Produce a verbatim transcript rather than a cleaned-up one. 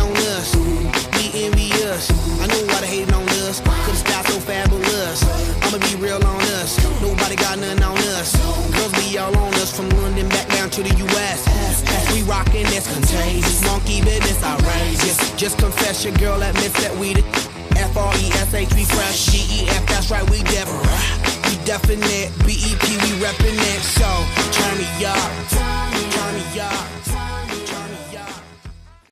on us. We envious. I know why they hating on us. Cause the style so fabulous. I'ma be real on us. Nobody got nothing on us. Girls be all on us from London back down to the U S We rockin', that's contagious. Monkey business outrageous. Just confess your girl admits that we the F R E S H, we fresh. G E F, that's right, we different. We definite. B E P, we reppin' it. So turn me up, turn me up.